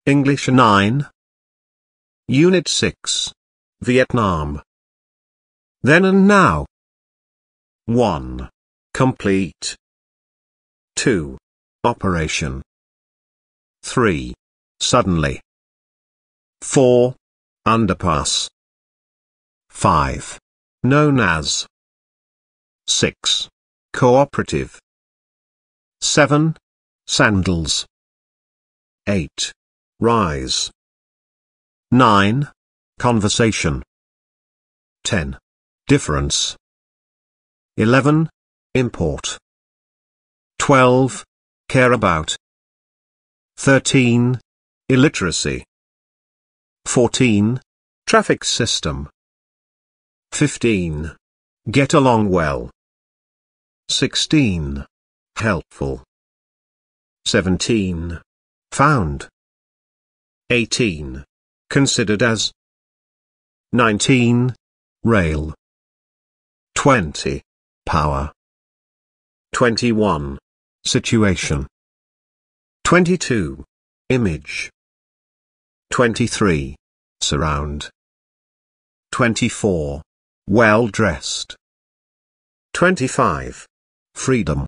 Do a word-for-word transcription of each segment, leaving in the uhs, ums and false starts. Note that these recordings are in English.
English nine. Unit six. Vietnam. Then and now. one. Complete. two. Operation. three. Suddenly. four. Underpass. five. Known as. six. Cooperative. seven. Sandals. eight. Rise. nine. Conversation. ten. Difference. eleven. Import. twelve. Care about. thirteen. Illiteracy. fourteen. Traffic system. fifteen. Get along well. sixteen. Helpful. seventeen. Found. eighteen. Considered as. nineteen. Rail. twenty. Power. twenty-one. Situation. twenty-two. Image. twenty-three. Surround. twenty-four. Well dressed. twenty-five. Freedom.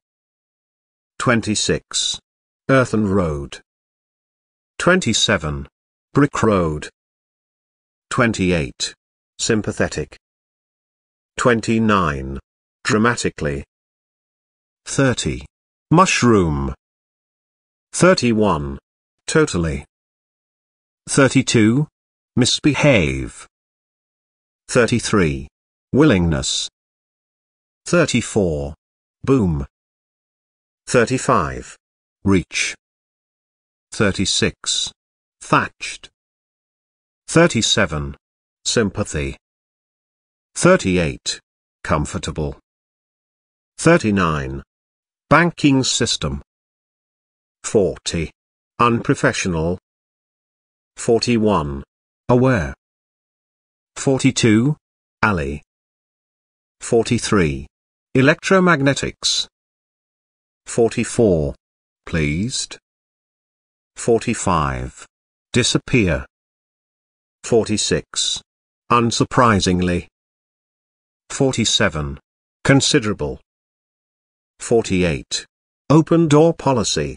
twenty-six. Earthen road. twenty-seven. Brick road. twenty-eight. Sympathetic. twenty-nine. Dramatically. thirty. Mushroom. thirty-one. Totally. thirty-two. Misbehave. thirty-three. Willingness. thirty-four. Boom. thirty-five. Reach. thirty-six. Thatched. thirty-seven. Sympathy. thirty-eight. Comfortable. thirty-nine. Banking system. forty. Unprofessional. forty-one. Aware. forty-two. Alley. forty-three. Electromagnetics. forty-four. Pleased. forty-five. Disappear. forty-six. Unsurprisingly. forty-seven. Considerable. forty-eight. Open door policy.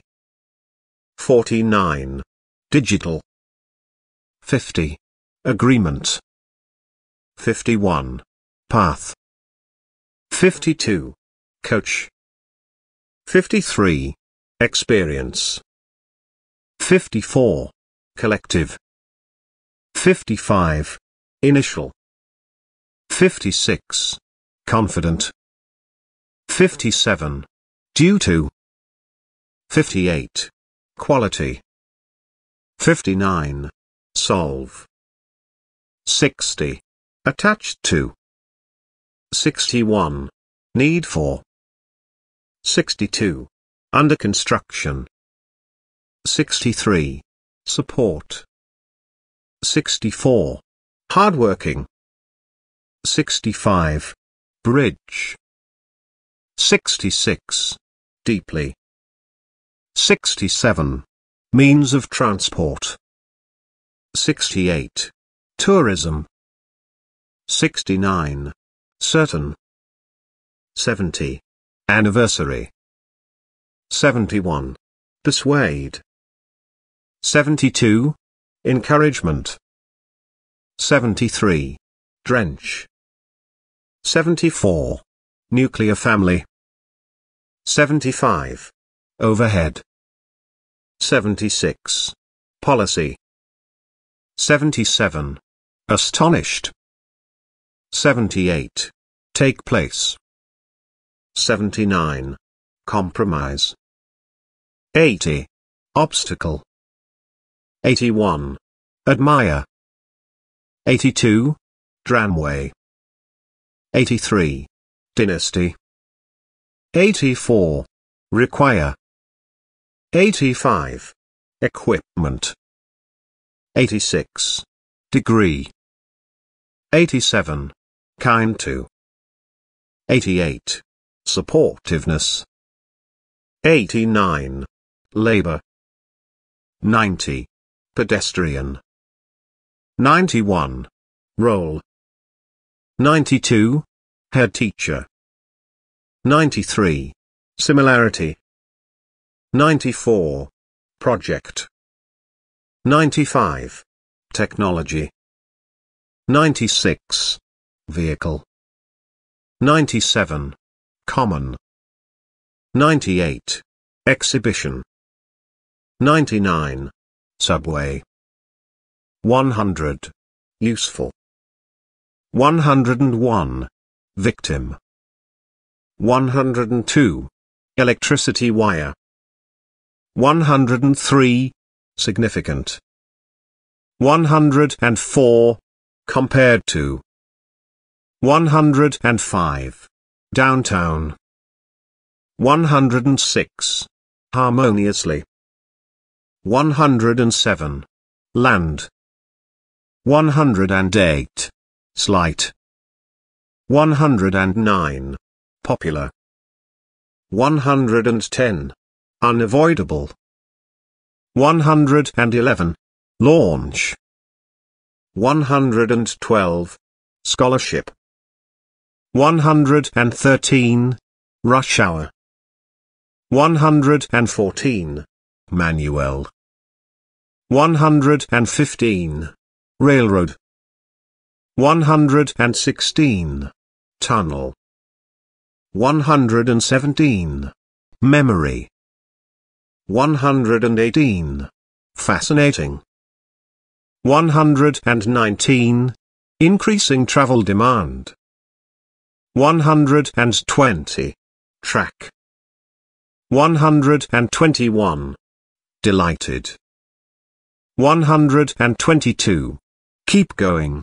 forty-nine. Digital. fifty. Agreement. fifty-one. Path. fifty-two. Coach. fifty-three. Experience. fifty-four. Collective. fifty-five. Initial. fifty-six. Confident. fifty-seven. Due to. fifty-eight. Quality. fifty-nine. Solve. sixty. Attached to. sixty-one. Need for. sixty-two. Under construction. sixty-three. Support. sixty-four. Hardworking. sixty-five. Bridge. sixty-six. Deeply. sixty-seven. Means of transport. sixty-eight. Tourism. sixty-nine. Certain. seventy. Anniversary. seventy-one. Persuade. seventy-two. Encouragement. seventy-three. Drench. seventy-four. Nuclear family. seventy-five. Overhead. seventy-six. Policy. seventy-seven. Astonished. seventy-eight. Take place. seventy-nine. Compromise. eighty. Obstacle. eighty-one. Admire. eighty-two. Tramway. eighty-three. Dynasty. eighty-four. Require. eighty-five. Equipment. eighty-six. Degree. eighty-seven. Kind to. eighty-eight. Supportiveness. eighty-nine. Labor. ninety. pedestrian. ninety-one. Role. ninety-two. Head teacher. ninety-three. Similarity. ninety-four. Project. ninety-five. Technology. ninety-six. Vehicle. ninety-seven. Common. ninety-eight. Exhibition. ninety-nine. Subway. one hundred. Useful. one hundred one. Victim. one hundred two. Electricity wire. one hundred three. Significant. one hundred four. Compared to. one hundred five. Downtown. one hundred six. Harmoniously. one hundred seven. Land. one hundred eight. Slight. one hundred nine. Popular. one hundred ten. Unavoidable. one hundred eleven. Launch. one hundred twelve. Scholarship. one hundred thirteen. Rush hour. one hundred fourteen. Manual. one hundred fifteen. Railroad. one hundred sixteen. Tunnel. one hundred seventeen. Memory. one hundred eighteen. Fascinating. one hundred nineteen. Increasing travel demand. one hundred twenty. Track. one hundred twenty-one. Delighted. one hundred twenty-two. Keep going.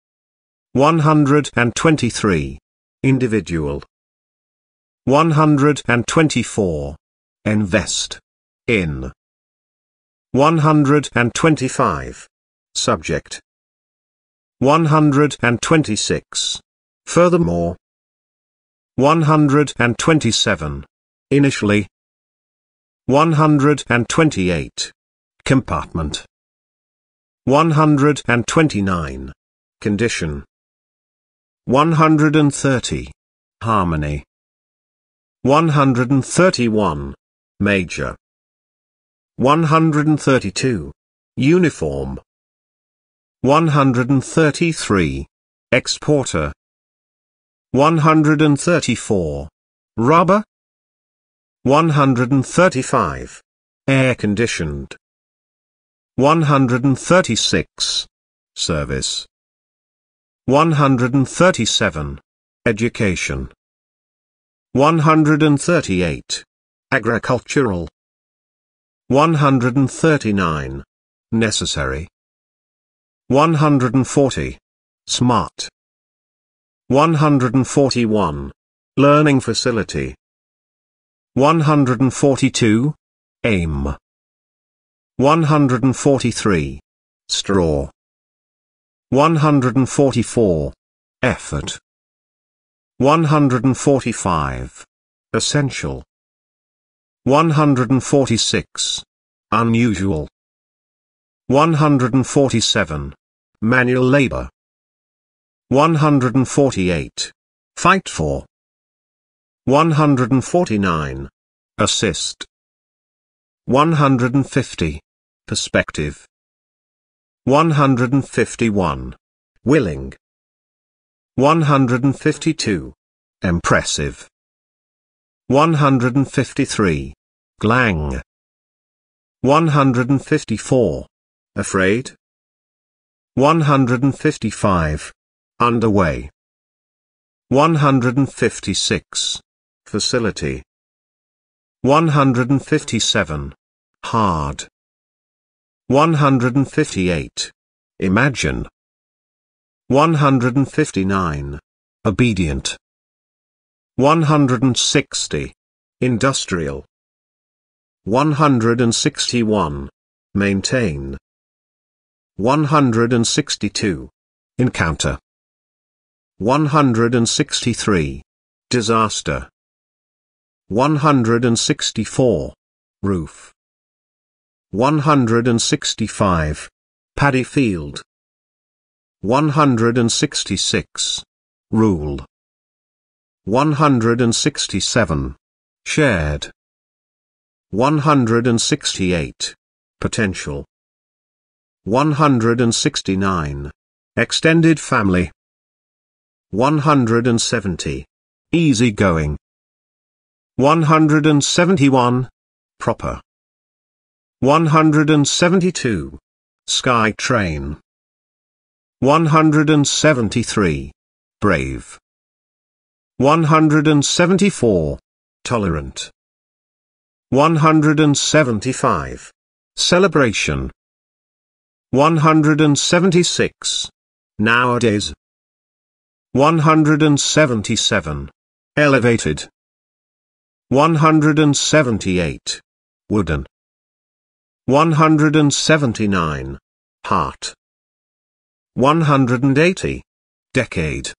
one hundred twenty-three. Individual. one hundred twenty-four. Invest. In. one hundred twenty-five. Subject. one hundred twenty-six. Furthermore. one hundred twenty-seven. Initially. one hundred twenty-eight. Compartment. one hundred twenty-nine. Condition. one hundred thirty. Harmony. one hundred thirty-one. Major. one hundred thirty-two. Uniform. one hundred thirty-three. Exporter. one hundred thirty-four. Rubber. one hundred thirty-five. Air-conditioned. one hundred thirty-six. Service. one hundred thirty-seven. Education. one hundred thirty-eight. Agricultural. one hundred thirty-nine. Necessary. one hundred forty. Smart. one hundred forty-one. Learning facility. one hundred forty-two. Aim. one hundred forty-three. Straw. one hundred forty-four. Effort. one hundred forty-five. Essential. one hundred forty-six. Unusual. one hundred forty-seven. Manual labor. one hundred forty-eight. Fight for. one hundred forty-nine. Assist. one hundred fifty. Perspective. one hundred fifty-one. Willing. one hundred fifty-two. Impressive. one hundred fifty-three. Glang. one hundred fifty-four. Afraid. one hundred fifty-five. Underway. one hundred fifty-six. Facility. one hundred fifty-seven. Hard. one hundred fifty-eight. Imagine. one hundred fifty-nine. Obedient. one hundred sixty. Industrial. one hundred sixty-one. Maintain. one hundred sixty-two. Encounter. one hundred sixty-three. Disaster. one hundred sixty-four. Roof. one hundred sixty-five. Paddy field. one hundred sixty-six. Rule. one hundred sixty-seven. Shared. one hundred sixty-eight. Potential. one hundred sixty-nine. Extended family. one hundred seventy. Easygoing. one hundred seventy-one. Proper. one hundred seventy-two. Sky train. one hundred seventy-three. Brave. one hundred seventy-four. Tolerant. one hundred seventy-five. Celebration. one hundred seventy-six. Nowadays. one hundred seventy-seven. Elevated. one hundred seventy-eight. Wooden. one hundred seventy-nine. Heart. one hundred eighty. Decade.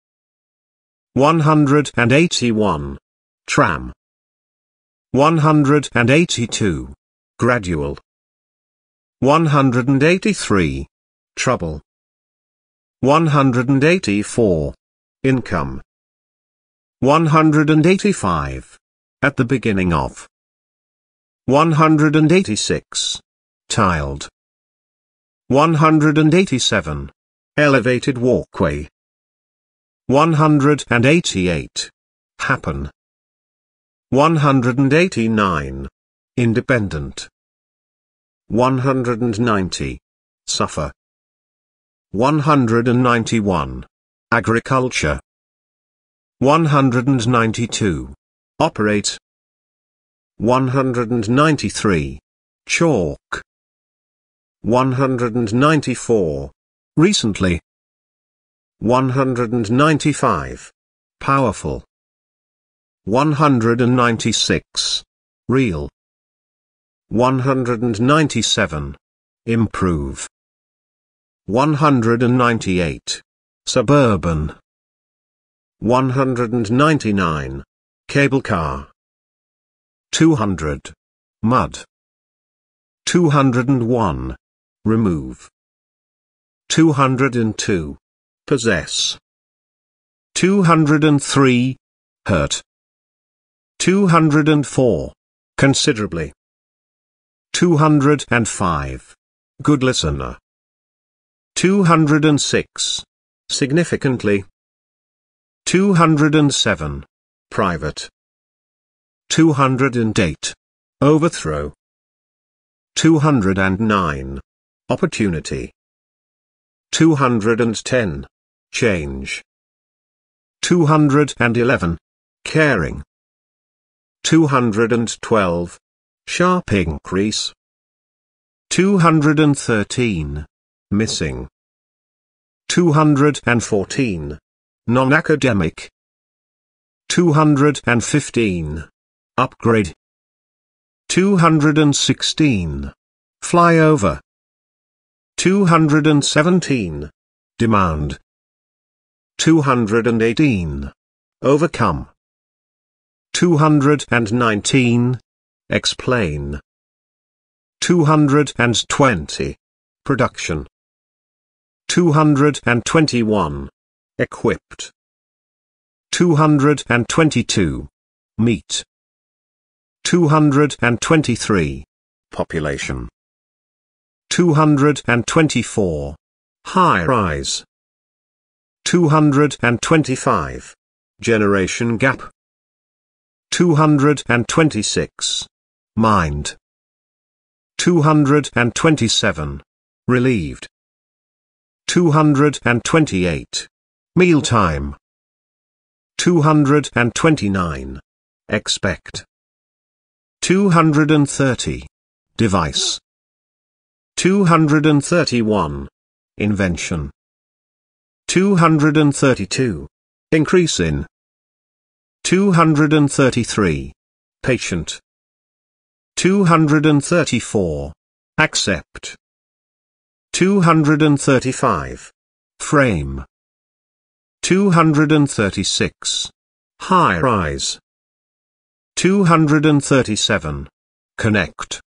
one hundred eighty-one. Tram. one hundred eighty-two. Gradual. one hundred eighty-three. Trouble. one hundred eighty-four. Income. one hundred eighty-five. At the beginning of. one hundred eighty-six. Tiled. one hundred eighty-seven. Elevated walkway. one hundred eighty-eight. Happen. one hundred eighty-nine. Independent. one hundred ninety. Suffer. one hundred ninety-one. Agriculture. one hundred ninety-two. Operate. one hundred ninety-three. Chalk. one hundred ninety-four. Recently. one hundred ninety-five. Powerful. one hundred ninety-six. Real. one hundred ninety-seven. Improve. one hundred ninety-eight. Suburban. one hundred ninety-nine. Cable car. two hundred. Mud. two hundred one. Remove. two hundred two. Possess. two hundred three. Hurt. two hundred four. Considerably. two hundred five. Good listener. two hundred six. Significantly. two hundred seven. Private. two hundred eight. Overthrow. two hundred nine. Opportunity. two hundred ten. Change. two hundred eleven. Caring. two hundred twelve. Sharp increase. two hundred thirteen. Missing. two hundred fourteen. Non-academic. two hundred fifteen. Upgrade. two hundred sixteen. Flyover. two hundred seventeen. Demand. two hundred eighteen. Overcome. two hundred nineteen. Explain. two hundred twenty. Production. two hundred twenty-one. Equipped. two hundred twenty-two. Meet. two hundred twenty-three. Population. two hundred twenty-four. High-rise. two hundred twenty-five. Generation gap. two hundred twenty-six. Mind. two hundred twenty-seven. Relieved. two hundred twenty-eight. Mealtime. two hundred twenty-nine. Expect. two hundred thirty. Device. two hundred thirty-one. Invention. two hundred thirty-two. Increase in. two hundred thirty-three. Patient. two hundred thirty-four. Accept. two hundred thirty-five. Frame. two hundred thirty-six. High-rise. two hundred thirty-seven. Connect.